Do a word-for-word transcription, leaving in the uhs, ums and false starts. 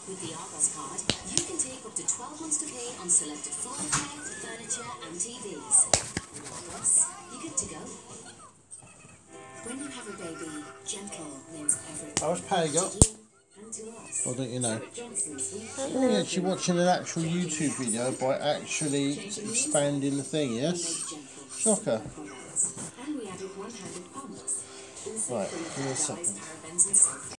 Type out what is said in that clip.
With the Argos card, you can take up to twelve months to pay on selected floor care, furniture and T Vs. With Argos, you're good to go. When you have a baby, gentle means everything. I was paying up. Well, don't you know? You're actually watching an actual YouTube video by actually expanding the thing, yes? Shocker. Right, give me a second.